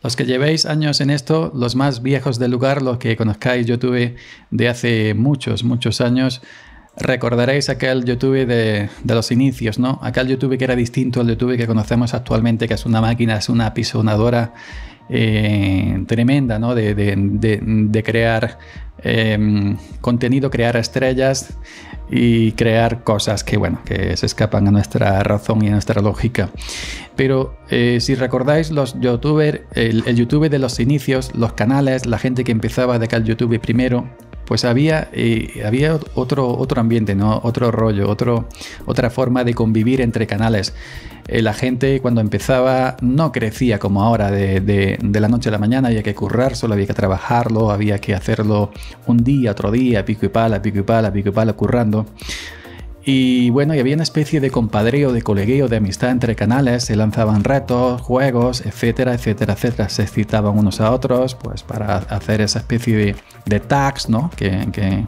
Los que llevéis años en esto, los más viejos del lugar, los que conozcáis YouTube de hace muchos, muchos años, recordaréis aquel YouTube de los inicios, ¿no? Aquel YouTube que era distinto al YouTube que conocemos actualmente, que es una máquina, es una apisonadora tremenda, ¿no? De crear contenido, crear estrellas y crear cosas que, bueno, que se escapan a nuestra razón y a nuestra lógica. Pero si recordáis los youtubers, el YouTube de los inicios, los canales, la gente que empezaba de aquel YouTube primero, pues había otro ambiente, ¿no? Otro rollo, otra forma de convivir entre canales. La gente cuando empezaba no crecía como ahora de la noche a la mañana, había que currar, solo había que trabajarlo, había que hacerlo un día, otro día, pico y pala, pico y pala, pico y pala, currando. Y bueno, y había una especie de compadreo, de colegueo, de amistad entre canales, se lanzaban retos, juegos, etcétera, etcétera, etcétera. Se citaban unos a otros, pues para hacer esa especie de tags, ¿no? Que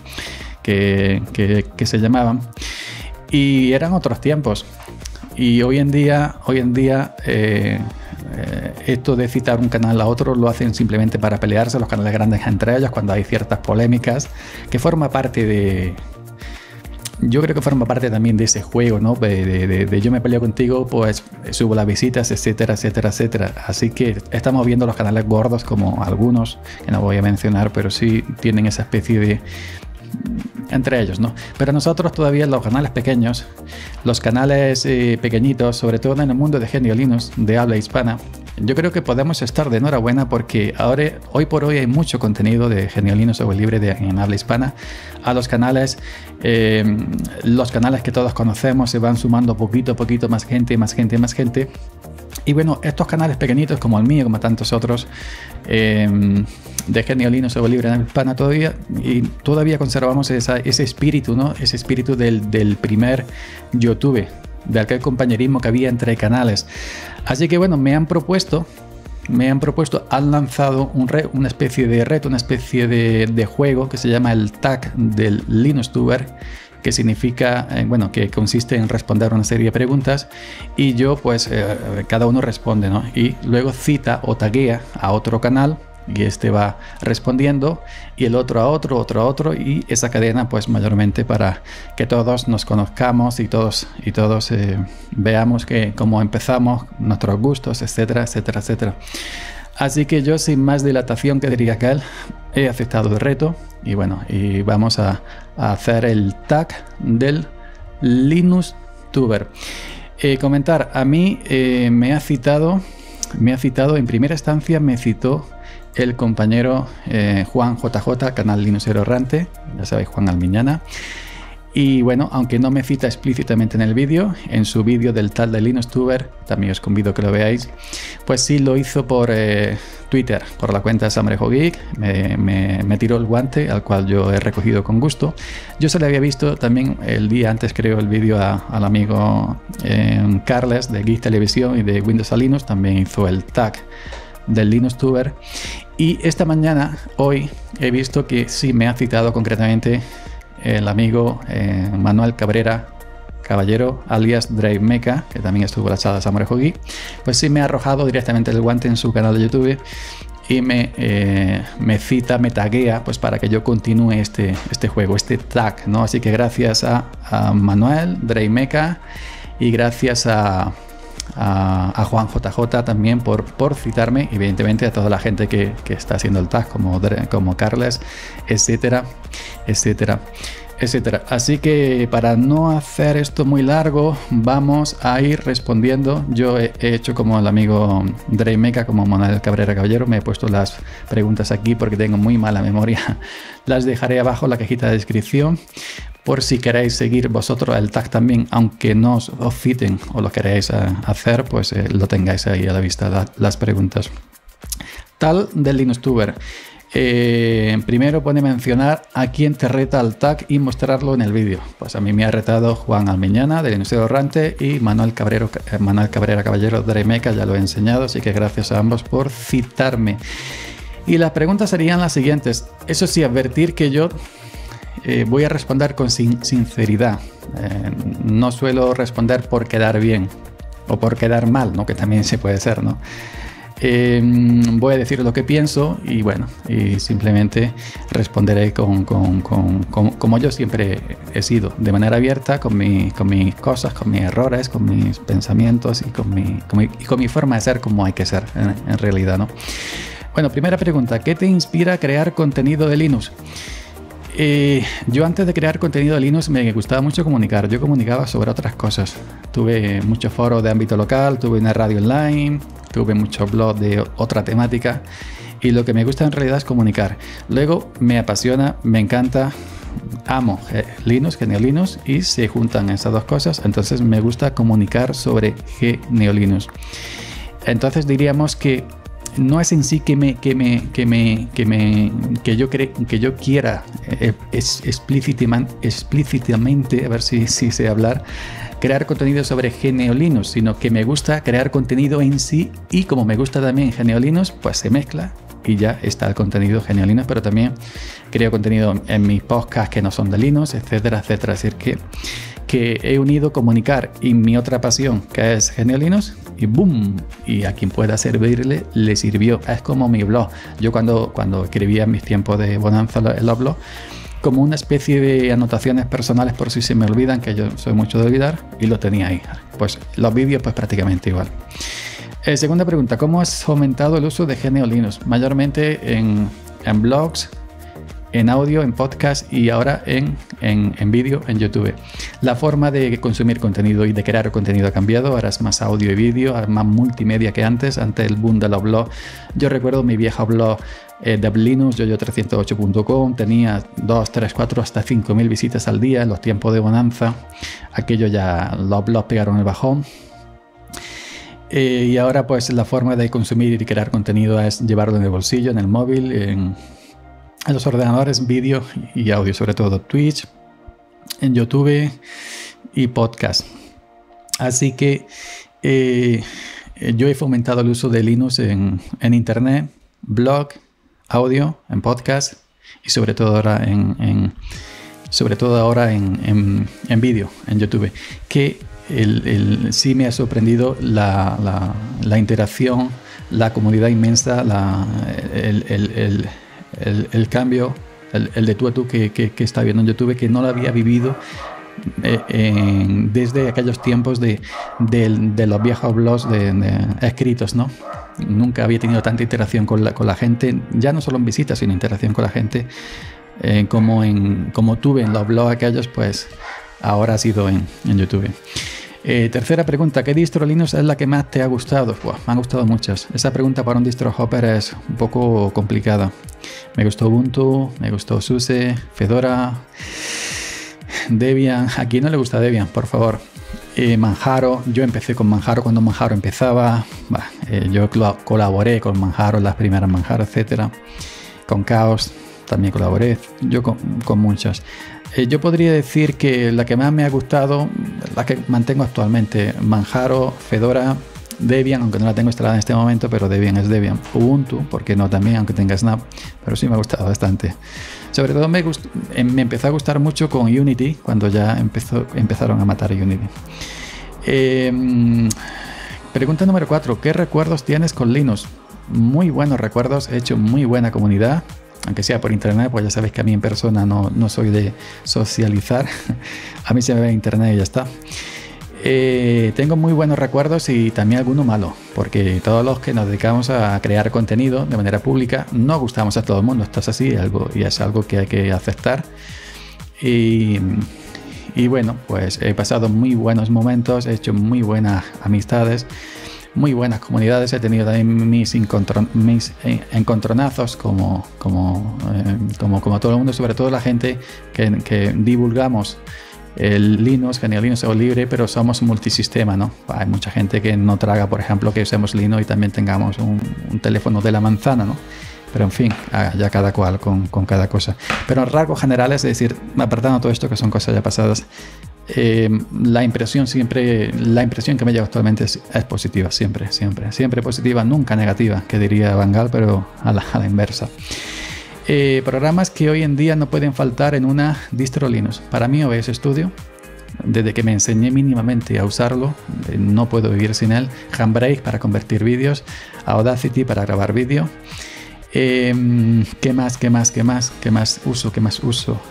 se llamaban. Y eran otros tiempos. Y hoy en día esto de citar un canal a otro lo hacen simplemente para pelearse los canales grandes entre ellos cuando hay ciertas polémicas, que forma parte de... Yo creo que forma parte también de ese juego, ¿no? De yo me peleo contigo, pues subo las visitas, etcétera, etcétera, etcétera. Así que estamos viendo los canales gordos, como algunos, que no voy a mencionar, pero sí tienen esa especie de... entre ellos, ¿no? Pero nosotros todavía los canales pequeños, los canales pequeñitos, sobre todo en el mundo de Genio Linux, de habla hispana, yo creo que podemos estar de enhorabuena porque ahora, hoy por hoy hay mucho contenido de Genio Linux software libre en habla hispana. A los canales que todos conocemos se van sumando poquito a poquito más gente, más gente, más gente. Y bueno, estos canales pequeñitos como el mío, como tantos otros, de Genio Linux software libre en habla hispana todavía conservamos ese espíritu, ¿no? Ese espíritu del primer YouTube, de aquel compañerismo que había entre canales. Así que bueno, me han lanzado una especie de reto, una especie de juego que se llama el tag del LinuxTuber, que significa, bueno, que consiste en responder una serie de preguntas y yo pues cada uno responde, ¿no? Y luego cita o taguea a otro canal y este va respondiendo y el otro a otro y esa cadena pues mayormente para que todos nos conozcamos y todos veamos que cómo empezamos, nuestros gustos, etcétera, etcétera, etcétera. Así que yo sin más dilatación que diría que he aceptado el reto y bueno, y vamos a hacer el tag del LinuxTuber. Comentar, a mí me ha citado en primera instancia, me citó el compañero Juan JJ, canal Linuxero Errante, ya sabéis, Juan Almiñana. Y bueno, aunque no me cita explícitamente en el vídeo, en su vídeo del tal de LinuxTuber, también os convido a que lo veáis, pues sí lo hizo por Twitter, por la cuenta de SamrejoGeek, me tiró el guante, al cual yo he recogido con gusto. Yo se le había visto también el día antes, creo, el vídeo al amigo Carles de Geek Televisión y de Windows a Linux, también hizo el tag del LinuxTuber. Y esta mañana, hoy, he visto que sí me ha citado concretamente el amigo Manuel Cabrera Caballero, alias DriveMecha, que también estuvo en la sala de SamrejoGeek, pues sí me ha arrojado directamente el guante en su canal de YouTube y me cita, me taguea, pues para que yo continúe este juego, este tag, ¿no? Así que gracias a Manuel, DriveMecha, y gracias a Juan JJ también por citarme, evidentemente a toda la gente que está haciendo el tag, como Carles, etcétera, etcétera, etcétera. Así que para no hacer esto muy largo, vamos a ir respondiendo. Yo he hecho como el amigo DriveMecha, como Manuel Cabrera Caballero, me he puesto las preguntas aquí porque tengo muy mala memoria. Las dejaré abajo en la cajita de descripción por si queréis seguir vosotros el tag también, aunque no os citen o lo queréis hacer, pues lo tengáis ahí a la vista las preguntas. Tal del LinuxTuber. Primero pone mencionar a quién te reta al tag y mostrarlo en el vídeo. Pues a mí me ha retado Juan Almiñana de Linuxero Errante y Manuel Cabrera Caballero de DriveMecha, ya lo he enseñado, así que gracias a ambos por citarme. Y las preguntas serían las siguientes. Eso sí, advertir que yo voy a responder con sinceridad. No suelo responder por quedar bien o por quedar mal, ¿no? Que también se puede ser, ¿no? Voy a decir lo que pienso y bueno, y simplemente responderé como yo siempre he sido, de manera abierta, con mis cosas, con mis errores, con mis pensamientos y con mi forma de ser como hay que ser en realidad, ¿no? Bueno, primera pregunta, ¿qué te inspira a crear contenido de Linux? Yo antes de crear contenido de Linux me gustaba mucho comunicar. Yo comunicaba sobre otras cosas. Tuve muchos foros de ámbito local, tuve una radio online, tuve muchos blogs de otra temática y lo que me gusta en realidad es comunicar. Luego me apasiona, me encanta, amo Linux, GNU Linux y se juntan esas dos cosas. Entonces me gusta comunicar sobre GNU Linux. Entonces diríamos que no es en sí que yo quiera explícitamente, a ver si sé hablar, crear contenido sobre GNU Linux, sino que me gusta crear contenido en sí y como me gusta también GNU Linux, pues se mezcla y ya está el contenido GNU Linux, pero también creo contenido en mis podcasts que no son de Linux, etcétera, etcétera. Es decir, que he unido comunicar y mi otra pasión, que es GNU Linux, y boom, y a quien pueda servirle, le sirvió. Es como mi blog. Yo cuando escribía en mis tiempos de bonanza en los blogs, como una especie de anotaciones personales por si se me olvidan, que yo soy mucho de olvidar, y lo tenía ahí. Pues los vídeos pues prácticamente igual. Segunda pregunta, ¿cómo has fomentado el uso de GNU Linux? Mayormente en blogs, en audio, en podcast y ahora en vídeo en YouTube. La forma de consumir contenido y de crear contenido ha cambiado. Ahora es más audio y vídeo, más multimedia que antes el boom de los blogs. Yo recuerdo mi viejo blog de Linux, yoyo308.com, tenía 2, 3, 4, hasta 5.000 visitas al día en los tiempos de bonanza. Aquello ya, los blogs pegaron el bajón. Y ahora pues la forma de consumir y crear contenido es llevarlo en el bolsillo, en el móvil, en los ordenadores, vídeo y audio, sobre todo Twitch, en YouTube y podcast. Así que yo he fomentado el uso de Linux en internet, blog, audio, en podcast y sobre todo ahora en vídeo, en YouTube, que sí me ha sorprendido la interacción, la comunidad inmensa, el cambio, el de tú a tú que está viendo en YouTube, que no lo había vivido desde aquellos tiempos de los viejos blogs escritos, ¿no? Nunca había tenido tanta interacción con la gente, ya no solo en visitas, sino interacción con la gente, como tuve en los blogs aquellos, pues ahora ha sido en YouTube. Tercera pregunta, ¿qué distro Linux es la que más te ha gustado? Me han gustado muchas. Esa pregunta para un distro hopper es un poco complicada. Me gustó Ubuntu, me gustó SUSE, Fedora, Debian. ¿A quién no le gusta Debian, por favor? Manjaro, yo empecé con Manjaro cuando Manjaro empezaba. Yo colaboré con Manjaro, las primeras Manjaro, etcétera. Con Chaos también colaboré, yo con muchas. Yo podría decir que la que más me ha gustado, la que mantengo actualmente, Manjaro, Fedora, Debian, aunque no la tengo instalada en este momento, pero Debian es Debian. Ubuntu, porque no también, aunque tenga Snap, pero sí me ha gustado bastante. Sobre todo me empezó a gustar mucho con Unity, cuando ya empezaron a matar Unity. Pregunta número 4, ¿qué recuerdos tienes con Linux? Muy buenos recuerdos, he hecho muy buena comunidad. Aunque sea por internet, pues ya sabéis que a mí en persona no soy de socializar. A mí se me ve en internet y ya está. Tengo muy buenos recuerdos y también alguno malo, porque todos los que nos dedicamos a crear contenido de manera pública no gustamos a todo el mundo. Esto es así y es algo que hay que aceptar. Y bueno, pues he pasado muy buenos momentos, he hecho muy buenas amistades, muy buenas comunidades. He tenido también mis encontronazos como todo el mundo, sobre todo la gente que divulgamos el Linux, GNU Linux o libre, pero somos multisistema, ¿no? Hay mucha gente que no traga, por ejemplo, que usemos Linux y también tengamos un teléfono de la manzana, ¿no? Pero en fin, ya cada cual con cada cosa. Pero en rasgos generales, es decir, apartando todo esto que son cosas ya pasadas, la impresión que me lleva actualmente es positiva, siempre positiva, nunca negativa, que diría Van Gaal, pero a la inversa. Programas que hoy en día no pueden faltar en una distro Linux. Para mí OBS Studio, desde que me enseñé mínimamente a usarlo, no puedo vivir sin él. Handbrake para convertir vídeos, Audacity para grabar vídeo. ¿Qué más uso?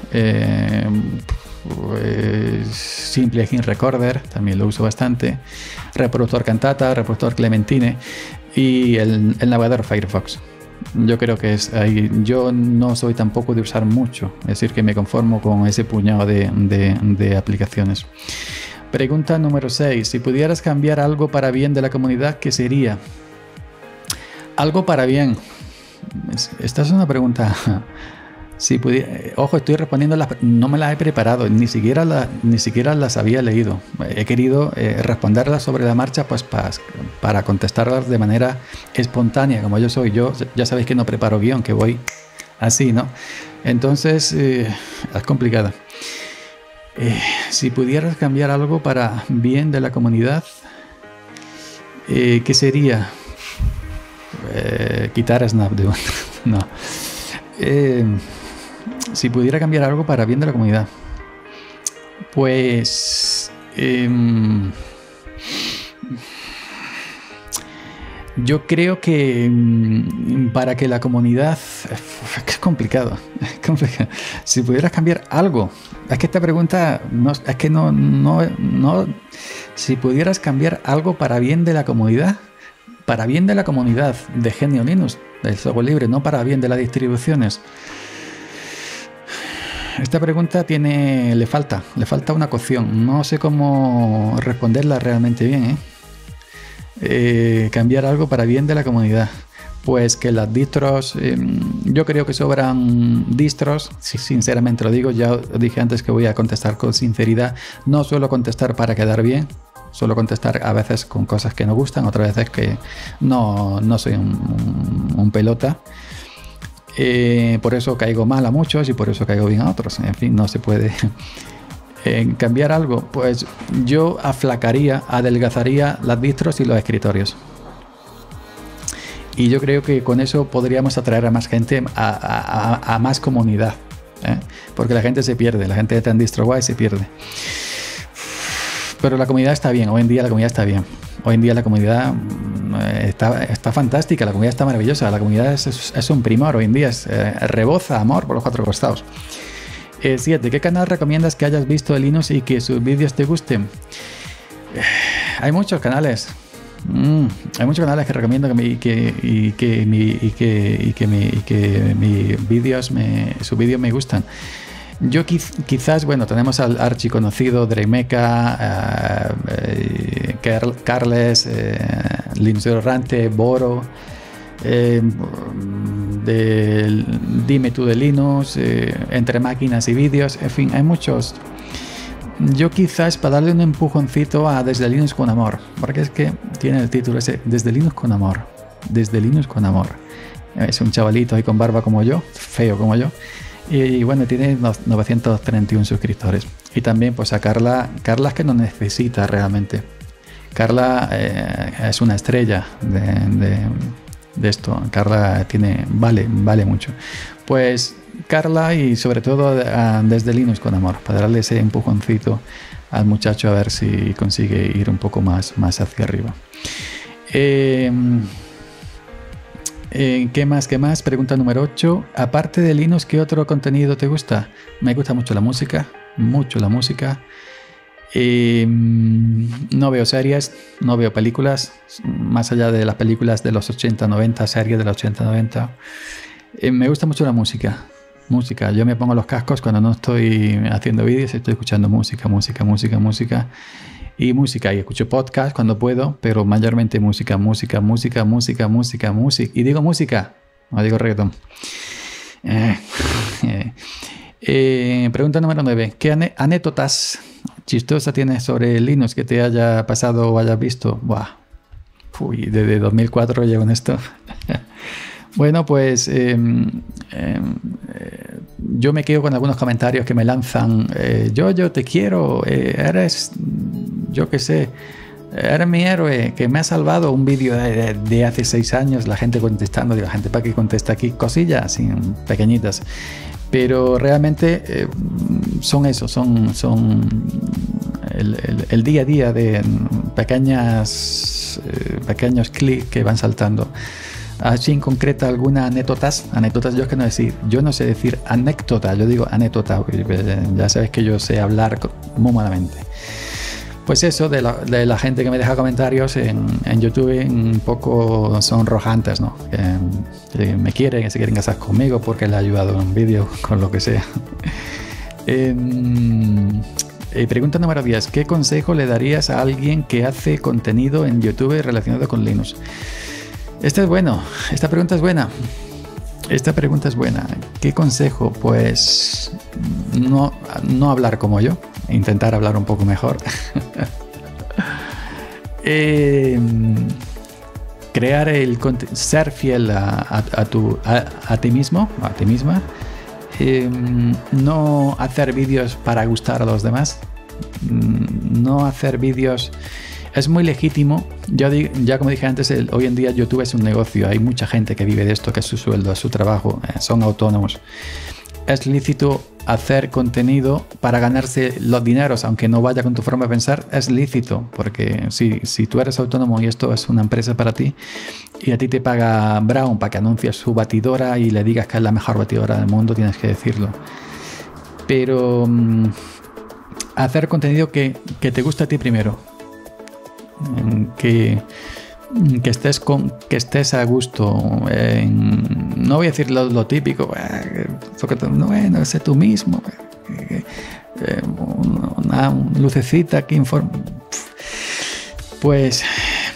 Pues, Simple Screen Recorder, también lo uso bastante. Reproductor Cantata, reproductor Clementine y el navegador Firefox. Yo creo que es ahí. Yo no soy tampoco de usar mucho, es decir, que me conformo con ese puñado de aplicaciones. Pregunta número 6. Si pudieras cambiar algo para bien de la comunidad, ¿qué sería? Algo para bien. Esta es una pregunta. Si ojo, estoy respondiendo, no me las he preparado, ni siquiera las había leído. He querido responderlas sobre la marcha, pues para contestarlas de manera espontánea, como yo soy. Yo ya sabéis que no preparo guión, que voy así, ¿no? Entonces, es complicada. Si pudieras cambiar algo para bien de la comunidad, ¿qué sería? Quitar Snapdeal. No. Si pudiera cambiar algo para bien de la comunidad, pues yo creo que para que la comunidad, es complicado. Si pudieras cambiar algo, es que esta pregunta si pudieras cambiar algo para bien de la comunidad, de GNU Linux, del software libre, no para bien de las distribuciones. Esta pregunta le falta una cocción. No sé cómo responderla realmente bien, cambiar algo para bien de la comunidad. Pues que las distros, yo creo que sobran distros, sinceramente lo digo. Ya dije antes que voy a contestar con sinceridad. No suelo contestar para quedar bien. Suelo contestar a veces con cosas que no gustan, otras veces que no soy un pelota. Por eso caigo mal a muchos y por eso caigo bien a otros. En fin, no se puede cambiar algo. Pues yo adelgazaría las distros y los escritorios. Y yo creo que con eso podríamos atraer a más gente, a más comunidad, porque la gente se pierde, la gente de tan DistroWise se pierde. Pero la comunidad está bien, hoy en día la comunidad está bien. Hoy en día la comunidad está fantástica, la comunidad está maravillosa, la comunidad es un primor hoy en día, reboza amor por los 4 costados. 7. ¿Qué canal recomiendas que hayas visto de Linux y que sus vídeos te gusten? Hay muchos canales. Hay muchos canales que recomiendo que sus vídeos me gustan. Yo quizás, bueno, tenemos al archiconocido Dreymeca, Carles, Linux Errante, Boro, Dime tú de Linux, Entre máquinas y vídeos, en fin, hay muchos. Yo quizás para darle un empujoncito a Desde Linux con Amor, porque es que tiene el título ese, Desde Linux con Amor, Desde Linux con Amor. Es un chavalito ahí con barba como yo, feo como yo. Y bueno, tiene 931 suscriptores. Y también pues a Carla es que no necesita realmente. Carla es una estrella de esto. Carla vale mucho. Pues Carla y sobre todo Desde Linux con Amor, para darle ese empujoncito al muchacho a ver si consigue ir un poco más hacia arriba. ¿Qué más? Pregunta número 8. Aparte de Linux, ¿qué otro contenido te gusta? Me gusta mucho la música. No veo series, no veo películas, más allá de las películas de los 80-90, series de los 80-90. Me gusta mucho la música. Yo me pongo los cascos cuando no estoy haciendo vídeos, estoy escuchando música. Y escucho podcast cuando puedo, pero mayormente música. Y digo música, no digo reggaetón. Pregunta número 9. ¿Qué anécdotas chistosas tienes sobre Linux que te haya pasado o hayas visto? Buah. Uy, desde 2004 llevo en esto. Bueno, pues yo me quedo con algunos comentarios que me lanzan. Yo te quiero, eres, yo qué sé, eres mi héroe, que me ha salvado. Un vídeo de hace 6 años, la gente contestando, digo, la gente para qué contesta aquí, cosillas así, pequeñitas. Pero realmente son el día a día de pequeños clics que van saltando. Así en concreta alguna anécdotas yo es que yo no sé decir anécdota, yo digo anécdota, ya sabes que yo sé hablar muy malamente. Pues eso de la gente que me deja comentarios en YouTube un poco sonrojantes, ¿no? Que me quieren, que se quieren casar conmigo porque le he ayudado en un vídeo, con lo que sea. Pregunta número 10. ¿Qué consejo le darías a alguien que hace contenido en YouTube relacionado con Linux? Esta pregunta es buena. ¿Qué consejo? Pues no hablar como yo, intentar hablar un poco mejor. Crear ser fiel a ti mismo, a ti misma. No hacer vídeos para gustar a los demás. No hacer vídeos. Es muy legítimo. Ya como dije antes, hoy en día YouTube es un negocio. Hay mucha gente que vive de esto, que es su sueldo, es su trabajo, son autónomos. Es lícito hacer contenido para ganarse los dineros, aunque no vaya con tu forma de pensar, es lícito, porque si tú eres autónomo y esto es una empresa para ti y a ti te paga Brown para que anuncies su batidora y le digas que es la mejor batidora del mundo, tienes que decirlo. Pero hacer contenido que te guste a ti primero, que estés a gusto, no voy a decir lo típico, bueno, sé tú mismo, una lucecita aquí informa. Pues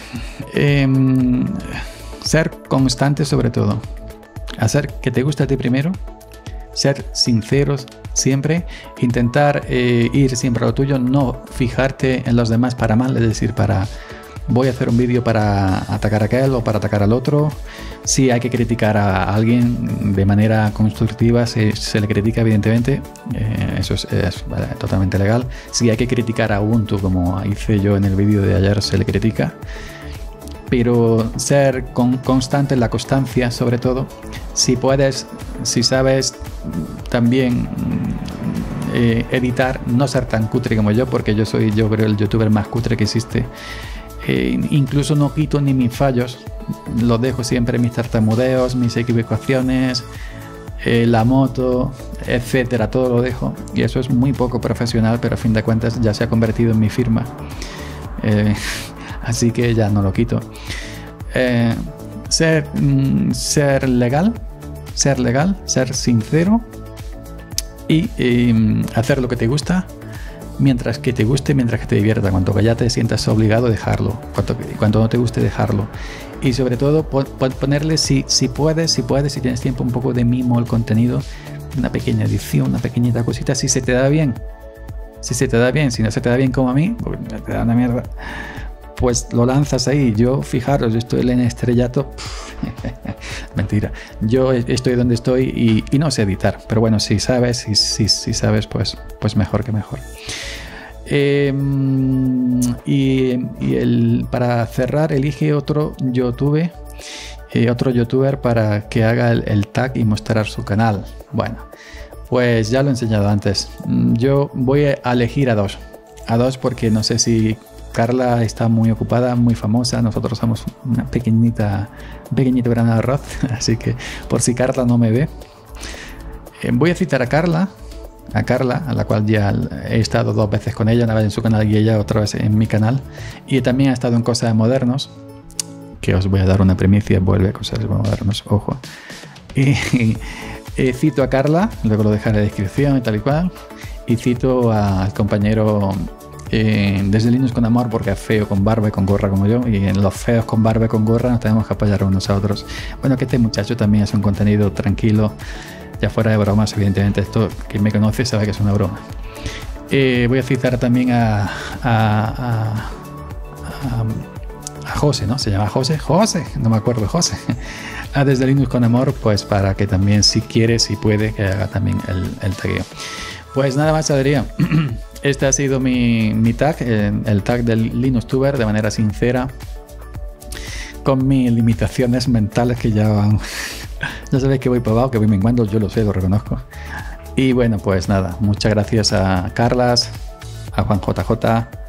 ser constante sobre todo, hacer que te guste a ti primero, ser sinceros siempre, intentar ir siempre a lo tuyo, no fijarte en los demás para mal, es decir, voy a hacer un vídeo para atacar a aquel o para atacar al otro. Si hay que criticar a alguien de manera constructiva, se le critica evidentemente, eso es totalmente legal. Si hay que criticar a Ubuntu, como hice yo en el vídeo de ayer, se le critica. Pero ser constante en la constancia, sobre todo. Si puedes, si sabes también editar, no ser tan cutre como yo, porque yo creo el youtuber más cutre que existe. Incluso no quito ni mis fallos, los dejo siempre, mis tartamudeos, mis equivocaciones, la moto, etcétera, todo lo dejo, y eso es muy poco profesional, pero a fin de cuentas ya se ha convertido en mi firma, así que ya no lo quito. Ser legal, ser sincero y hacer lo que te gusta. Mientras que te guste, mientras que te divierta, cuando ya te sientas obligado, dejarlo, cuando no te guste, dejarlo. Y sobre todo ponerle, si puedes, si tienes tiempo, un poco de mimo al contenido, una pequeña edición, una pequeñita cosita, si se te da bien. Si no se te da bien como a mí, te da una mierda, pues lo lanzas ahí. Fijaros, yo estoy en estrellato. Mentira, yo estoy donde estoy y no sé editar, pero bueno, si sabes, pues mejor que mejor. Para cerrar, elige otro youtuber para que haga el tag y mostrar su canal. Bueno, pues ya lo he enseñado antes. Yo voy a elegir a dos porque no sé si Carla está muy ocupada, muy famosa. Nosotros somos un pequeñito grano de arroz, así que por si Carla no me ve, voy a citar a Carla, a la cual ya he estado 2 veces con ella, una vez en su canal y ella otra vez en mi canal, y también ha estado en Cosas de Modernos, que os voy a dar una primicia, vuelve a Cosas de Modernos, ojo. Y cito a Carla, luego lo dejaré en la descripción y tal y cual, y cito al compañero Desde Linux con Amor, porque es feo con barba y con gorra como yo, y en los feos con barba y con gorra nos tenemos que apoyar unos a otros. Bueno, que este muchacho también es un contenido tranquilo, ya fuera de bromas, evidentemente. Esto, quien me conoce sabe que es una broma. Voy a citar también a José, ¿no? Se llama José, no me acuerdo, José. A Desde Linux con Amor, pues para que también, si quiere, si puede, que haga también el tagueo. Pues nada más, Adrián. Este ha sido mi tag, el tag del LinuxTuber, de manera sincera, con mis limitaciones mentales que ya van. Ya sabéis que voy probado, que voy menguando, yo lo sé, lo reconozco. Y bueno, pues nada, muchas gracias a Carlas, a Juan JJ,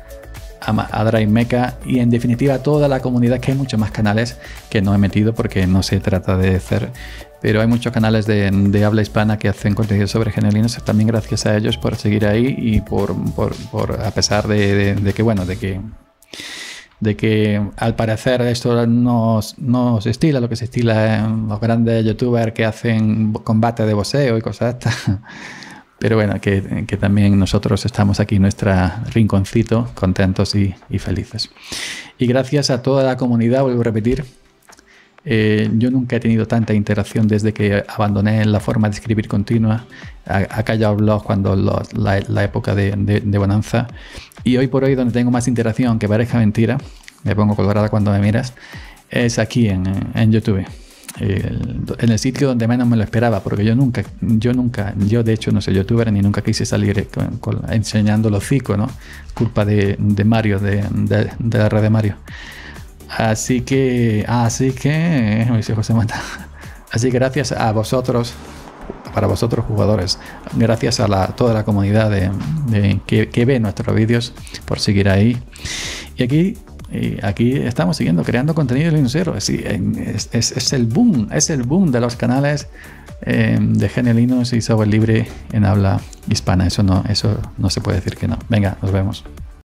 a Drive Mecha y en definitiva toda la comunidad, que hay muchos más canales que no he metido porque no se trata de hacer, pero hay muchos canales de habla hispana que hacen contenido sobre GNU Linux. También gracias a ellos por seguir ahí y por a pesar de que bueno, de que al parecer esto no se estila lo que se estila en los grandes youtubers que hacen combate de boxeo y cosas estas. Pero bueno, que también nosotros estamos aquí en nuestro rinconcito, contentos y felices. Y gracias a toda la comunidad, vuelvo a repetir, yo nunca he tenido tanta interacción desde que abandoné la forma de escribir continua. Ha callado blog cuando la época de bonanza. Y hoy por hoy donde tengo más interacción, aunque parezca mentira, me pongo colorada cuando me miras, es aquí en YouTube. En el sitio donde menos me lo esperaba, porque yo de hecho no soy youtuber ni nunca quise salir enseñando los hocico, ¿no? Culpa de Mario, de la red de Mario. Así que me dice José Mata. Así que gracias a vosotros, para vosotros jugadores, gracias a toda la comunidad que ve nuestros vídeos por seguir ahí. Y aquí estamos siguiendo creando contenido linuxero. Es el boom de los canales de GNU Linux y software libre en habla hispana. Eso no se puede decir que no. Venga, nos vemos.